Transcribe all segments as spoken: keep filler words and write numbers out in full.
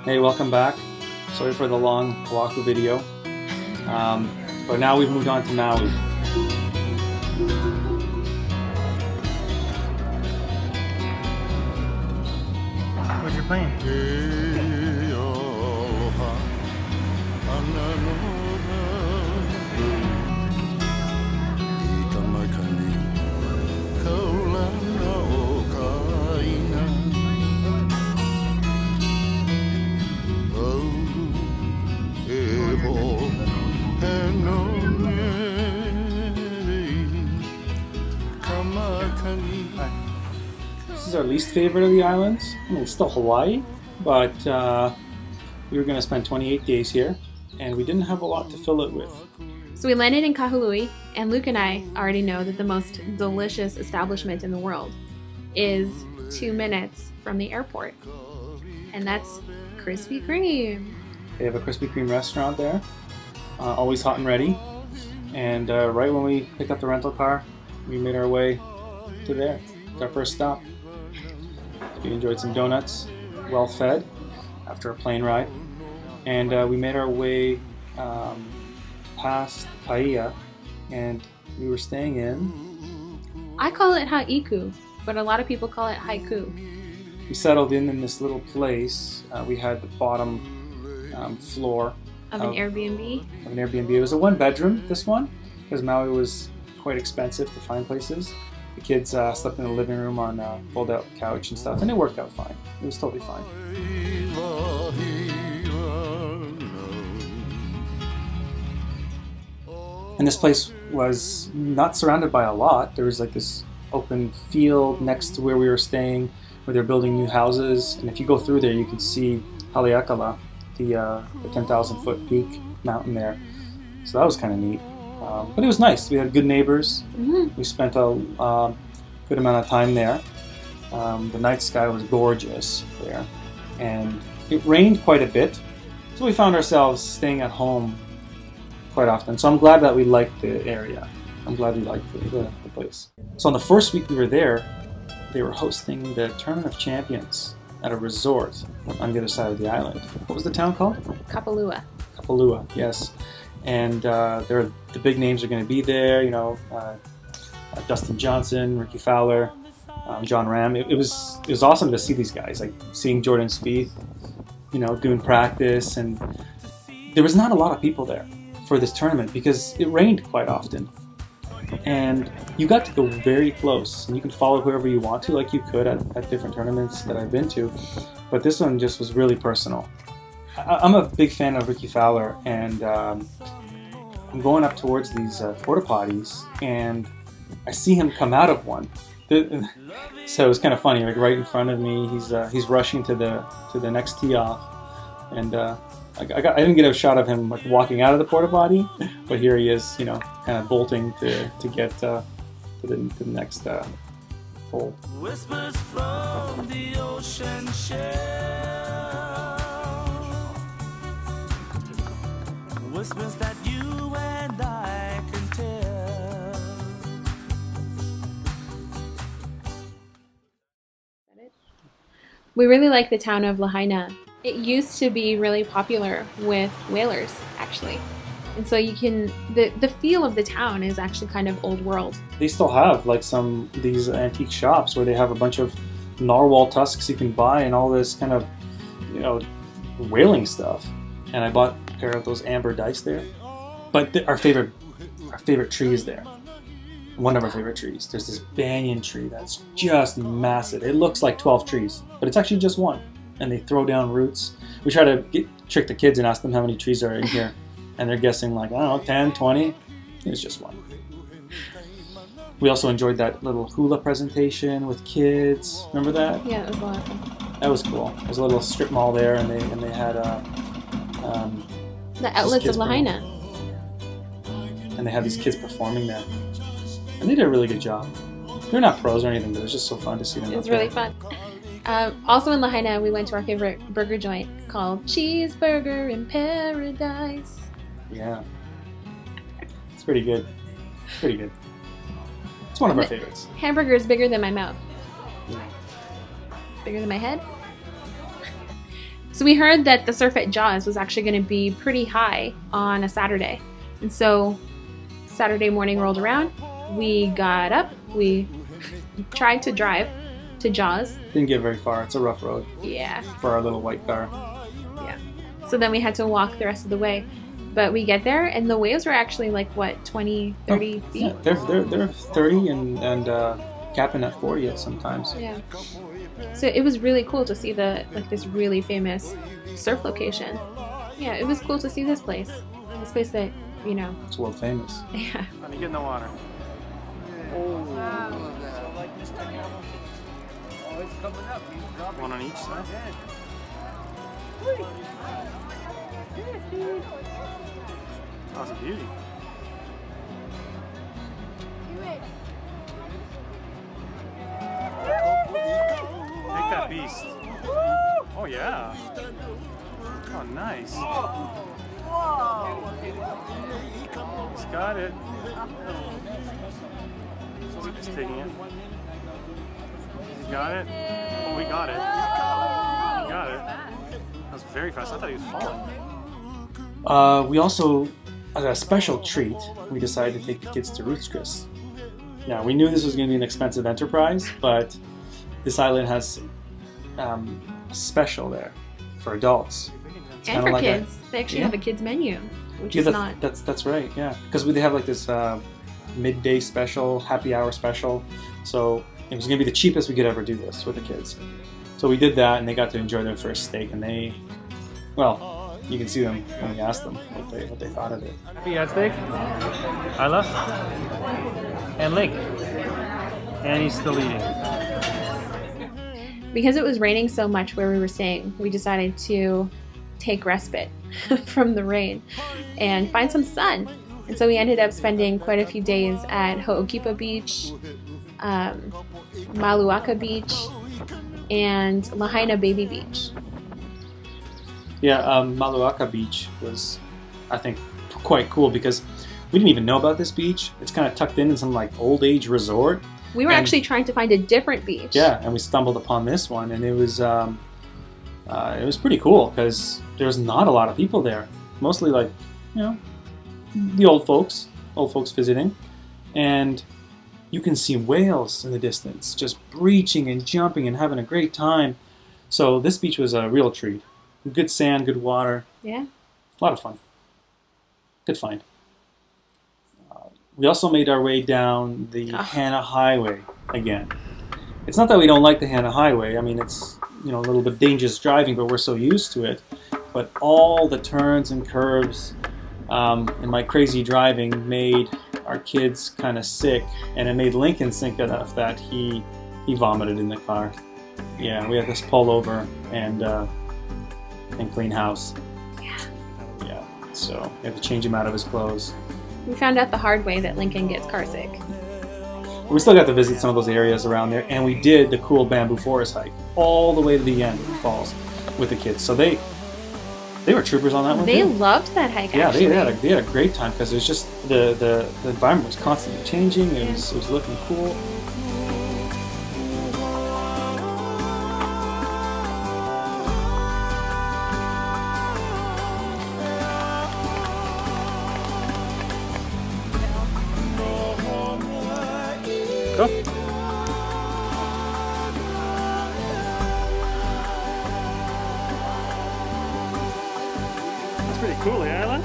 Hey, welcome back. Sorry for the long Oahu video, um, but now we've moved on to Maui. What's your plan? This is our least favorite of the islands. I mean, it's still Hawaii, but uh, we were going to spend twenty-eight days here, and we didn't have a lot to fill it with. So we landed in Kahului, and Luke and I already know that the most delicious establishment in the world is two minutes from the airport, and that's Krispy Kreme. They have a Krispy Kreme restaurant there, uh, always hot and ready, and uh, right when we picked up the rental car, we made our way to there. It's our first stop. We enjoyed some donuts, well fed after a plane ride, and uh, we made our way um, past Paia, and we were staying in... I call it Haiku, but a lot of people call it Haiku. We settled in in this little place. Uh, we had the bottom um, floor Of an Airbnb? Of an Airbnb. It was a one bedroom, this one, because Maui was quite expensive to find places. The kids uh, slept in the living room on a fold-out couch and stuff, and it worked out fine. It was totally fine. And this place was not surrounded by a lot. There was like this open field next to where we were staying, where they're building new houses. And if you go through there, you can see Haleakala, the, uh, the ten thousand foot peak mountain there. So that was kind of neat. Um, but it was nice. We had good neighbors. Mm-hmm. We spent a uh, good amount of time there. Um, the night sky was gorgeous there. And it rained quite a bit. So we found ourselves staying at home quite often. So I'm glad that we liked the area. I'm glad we liked the, the, the place. So on the first week we were there, they were hosting the Tournament of Champions at a resort on the other side of the island. What was the town called? Kapalua. Kapalua, yes. And uh, there, the big names are going to be there. You know, uh, uh, Dustin Johnson, Ricky Fowler, um, John Ram. It, it was it was awesome to see these guys. Like seeing Jordan Spieth, you know, doing practice, and there was not a lot of people there for this tournament because it rained quite often. And you got to go very close, and you could follow whoever you want to, like you could at, at different tournaments that I've been to. But this one just was really personal. I, I'm a big fan of Ricky Fowler, and um, I'm going up towards these uh, porta potties, and I see him come out of one. So it was kind of funny. Like right in front of me, he's uh, he's rushing to the to the next tee off, and uh, I, I, got, I didn't get a shot of him like walking out of the porta potty, but here he is, you know, kind of bolting to to get uh, to, the, to the next uh, hole. Whispers from the ocean shell. Whispers that you and I can tell. We really like the town of Lahaina. It used to be really popular with whalers, actually. And so you can, the, the feel of the town is actually kind of old world. They still have like some these antique shops where they have a bunch of narwhal tusks you can buy and all this kind of, you know, whaling stuff. And I bought a pair of those amber dice there. But the, our favorite, our favorite tree is there. One of our favorite trees. There's this banyan tree that's just massive. It looks like twelve trees, but it's actually just one. And they throw down roots. We try to get, trick the kids and ask them how many trees are in here. And they're guessing like, I don't know, ten, twenty. It's just one. We also enjoyed that little hula presentation with kids. Remember that? Yeah, it was a lot of fun. That was cool. There's a little strip mall there, and they and they had uh, um, the outlets of Lahaina. And they had these kids performing there. And they did a really good job. They're not pros or anything, but it was just so fun to see them. It was really fun. Uh, also in Lahaina, we went to our favorite burger joint called Cheeseburger in Paradise. Yeah. It's pretty good. Pretty good. It's one of our favorites. Hamburger is bigger than my mouth. Yeah. Bigger than my head. So we heard that the surf at Jaws was actually going to be pretty high on a Saturday. And so Saturday morning rolled around, we got up, we tried to drive to Jaws. Didn't get very far. It's a rough road. Yeah. For our little white car. Yeah. So then we had to walk the rest of the way. But we get there, and the waves were actually like, what, twenty, thirty oh, feet? Yeah, they're, they're, they're thirty and, and uh, capping at forty at sometimes. Yeah. So it was really cool to see the like this really famous surf location. Yeah, it was cool to see this place. This place that, you know. It's world famous. Yeah. Let me get in the water. Oh. One on each side. That's a beauty. Take that beast. Oh yeah. Oh nice. He's got it. Just taking it. He got it. Oh, we got it. He got it. That was very fast. I thought he was falling. Uh, we also, as a special treat, we decided to take the kids to Ruth's Chris. Now, we knew this was going to be an expensive enterprise, but this island has um, a special there for adults. It's And for like kids. A, they actually yeah. have a kids menu, which yeah, is that's, not... That's, that's right, yeah. Because they have like this uh, midday special, happy hour special. So it was going to be the cheapest we could ever do this with the kids. So we did that, and they got to enjoy their first steak, and they, well, you can see them when we asked them what they what they thought of it. Happy ad steak, Isla, and Link, and he's still eating. Because it was raining so much where we were staying, we decided to take respite from the rain and find some sun. And so we ended up spending quite a few days at Ho'okipa Beach, um, Maluaka Beach, and Lahaina Baby Beach. Yeah, um, Maluaka Beach was, I think, quite cool because we didn't even know about this beach. It's kind of tucked in in some like old age resort. We were and, actually trying to find a different beach. Yeah, and we stumbled upon this one, and it was um, uh, it was pretty cool because there was not a lot of people there. Mostly like, you know, the old folks, old folks visiting, and you can see whales in the distance, just breaching and jumping and having a great time. So this beach was a real treat. Good sand, good water. Yeah. A lot of fun. Good find. Uh, we also made our way down the Oh. Hannah Highway again. It's not that we don't like the Hannah Highway. I mean, it's, you know, a little bit dangerous driving, but we're so used to it. But all the turns and curves um, and my crazy driving made our kids kind of sick, and it made Lincoln sick enough that he he vomited in the car. Yeah, we had to pull over and uh, and clean house. Yeah. Yeah, so we had to change him out of his clothes. We found out the hard way that Lincoln gets car sick. We still got to visit some of those areas around there, and we did the cool bamboo forest hike all the way to the end of the falls with the kids. So they they were troopers on that one They too. loved that hike, Yeah, actually. they, they had a they had a great time because it was just the, the the environment was constantly changing. It was it was looking cool. Go. That's pretty cool, eh, Isla?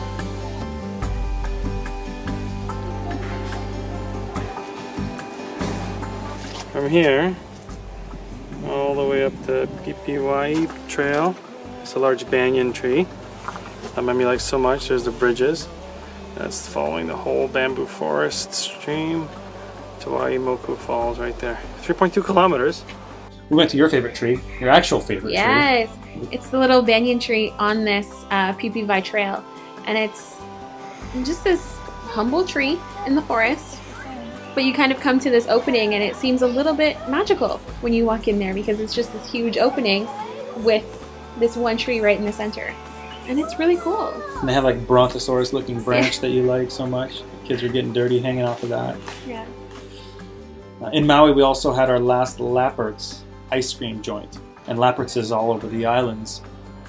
From here, all the way up the P P Y Trail, it's a large banyan tree that Mummy likes so much. There's the bridges. That's following the whole bamboo forest stream to Waimoku Falls right there. three point two kilometers. We went to your favorite tree, your actual favorite Yes, it's the little banyan tree on this uh, P P Y trail, and it's just this humble tree in the forest, but you kind of come to this opening and it seems a little bit magical when you walk in there because it's just this huge opening with this one tree right in the center, and it's really cool. tree. And they have like brontosaurus looking branch that you like so much. The kids were getting dirty hanging off of that. Yeah. Uh, in Maui, we also had our last Lappert's ice cream joint. And Lappert's is all over the islands.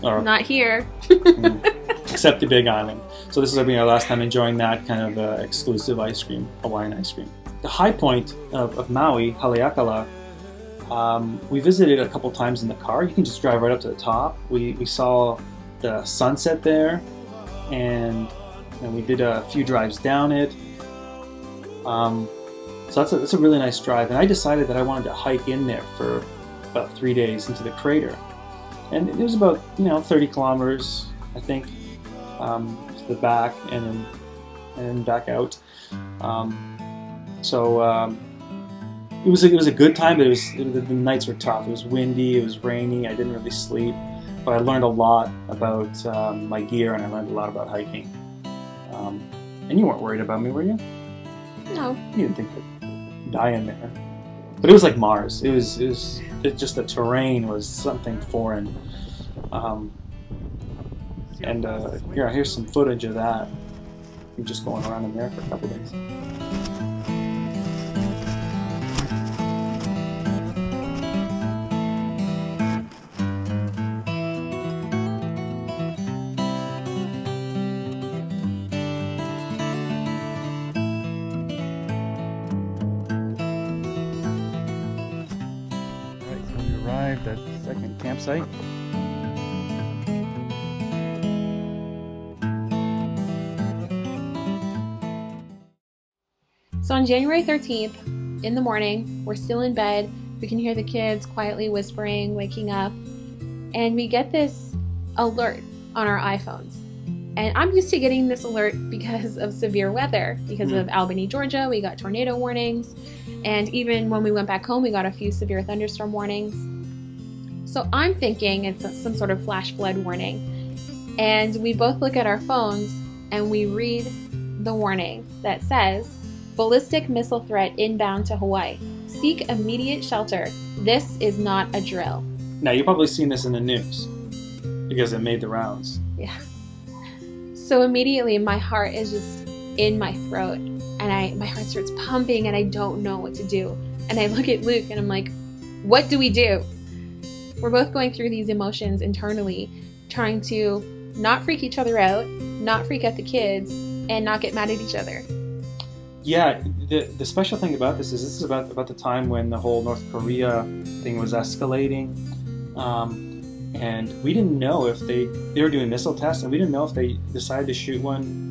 Or, Not here. Except the Big Island. So this is going to be our last time enjoying that kind of uh, exclusive ice cream, Hawaiian ice cream. The high point of, of Maui, Haleakala, um, we visited a couple times in the car. You can just drive right up to the top. We, we saw the sunset there, and, and we did a few drives down it. Um, so that's a, that's a really nice drive. And I decided that I wanted to hike in there for about three days into the crater. And it was about, you know, thirty kilometers, I think, um, to the back and then, and then back out. Um, so um, it was a, it was a good time, but it was it, the, the nights were tough. It was windy, it was rainy. I didn't really sleep, but I learned a lot about um, my gear, and I learned a lot about hiking. Um, and you weren't worried about me, were you? No. You didn't think I'd die in there. But it was like Mars. It was, it was it just the terrain was something foreign. Um, and uh, here, here's some footage of that. I'm just going around in there for a couple days. Arrived at the second campsite. So on January thirteenth, in the morning, we're still in bed. We can hear the kids quietly whispering, waking up, and we get this alert on our iPhones. And I'm used to getting this alert because of severe weather. Because mm. of Albany, Georgia, we got tornado warnings. And even when we went back home, we got a few severe thunderstorm warnings. So I'm thinking it's a, some sort of flash flood warning. And we both look at our phones and we read the warning that says, ballistic missile threat inbound to Hawaii. Seek immediate shelter. This is not a drill. Now, you've probably seen this in the news because it made the rounds. Yeah. So immediately my heart is just in my throat, and I my heart starts pumping and I don't know what to do. And I look at Luke and I'm like, what do we do? We're both going through these emotions internally, trying to not freak each other out, not freak out the kids, and not get mad at each other. Yeah, the, the special thing about this is this is about, about the time when the whole North Korea thing was escalating. Um, and we didn't know if they, they were doing missile tests, and we didn't know if they decided to shoot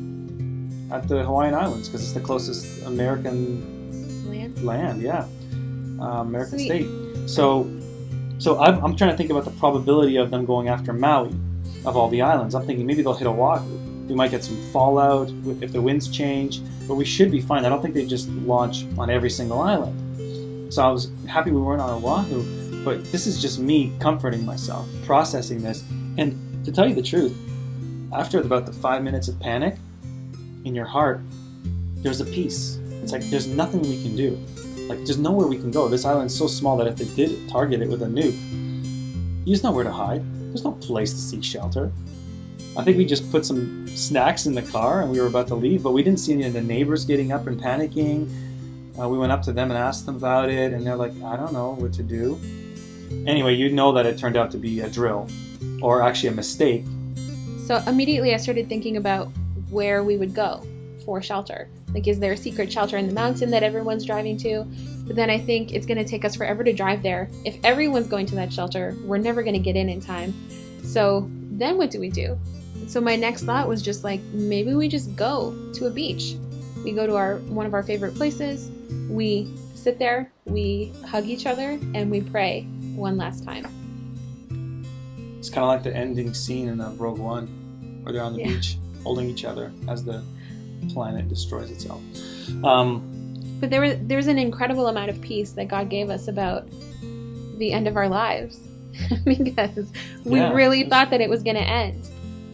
one at the Hawaiian Islands, because it's the closest American Land, land yeah, uh, American Sweet. state. So, so I'm, I'm trying to think about the probability of them going after Maui, of all the islands. I'm thinking maybe they'll hit Oahu. We might get some fallout if the winds change, but we should be fine. I don't think they just launch on every single island. So I was happy we weren't on Oahu, but this is just me comforting myself, processing this. And to tell you the truth, after about the five minutes of panic in your heart, there's a peace. It's like there's nothing we can do. Like there's nowhere we can go. This island's so small that if they did target it with a nuke, there's nowhere to hide. There's no place to seek shelter. I think we just put some snacks in the car and we were about to leave, but we didn't see any of the neighbors getting up and panicking. Uh, we went up to them and asked them about it, and they're like, I don't know what to do. Anyway, you know that it turned out to be a drill, or actually a mistake. So immediately I started thinking about where we would go for shelter. Like, is there a secret shelter in the mountain that everyone's driving to? But then I think it's going to take us forever to drive there. If everyone's going to that shelter, we're never going to get in in time. So then what do we do? So my next thought was just like, maybe we just go to a beach. We go to our one of our favorite places. We sit there, we hug each other, and we pray one last time. It's kind of like the ending scene in uh, Rogue One, where they're on the Yeah. beach holding each other as the planet destroys itself. Um, But there was there's an incredible amount of peace that God gave us about the end of our lives, because we Yeah. really thought that it was going to end,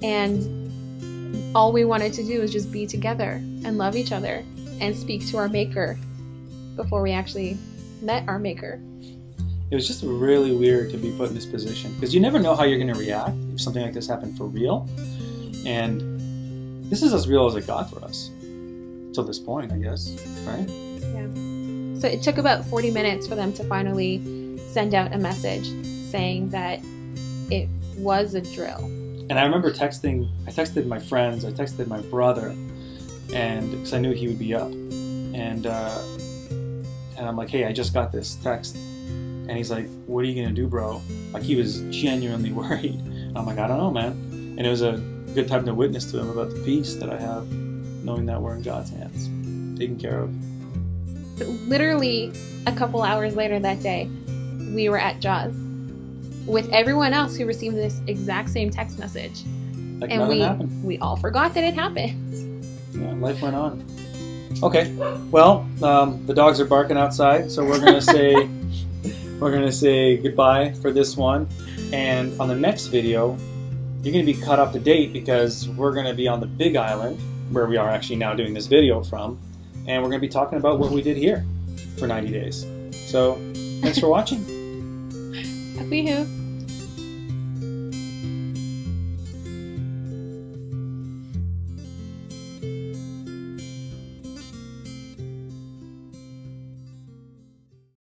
and all we wanted to do was just be together and love each other and speak to our Maker before we actually met our Maker. it was just really weird to be put in this position, because you never know how you're going to react if something like this happened for real. And this is as real as it got for us till this point, I guess, right? Yeah. So it took about forty minutes for them to finally send out a message saying that it was a drill. And I remember texting, I texted my friends, I texted my brother, and because I knew he would be up. And, uh, and I'm like, hey, I just got this text. And he's like, what are you going to do, bro? Like, he was genuinely worried. And I'm like, I don't know, man. And it was a good time to witness to him about the peace that I have, knowing that we're in God's hands, taken care of. Literally a couple hours later that day, we were at Jaws with everyone else who received this exact same text message. Like and nothing we happened. we all forgot that it happened. Yeah, life went on. Okay, well, um, the dogs are barking outside, so we're gonna say we're gonna say goodbye for this one. And on the next video, you're gonna be caught up to date because we're gonna be on the Big Island, where we are actually now doing this video from, and we're gonna be talking about what we did here for ninety days. So, thanks for watching. Happy Hoo.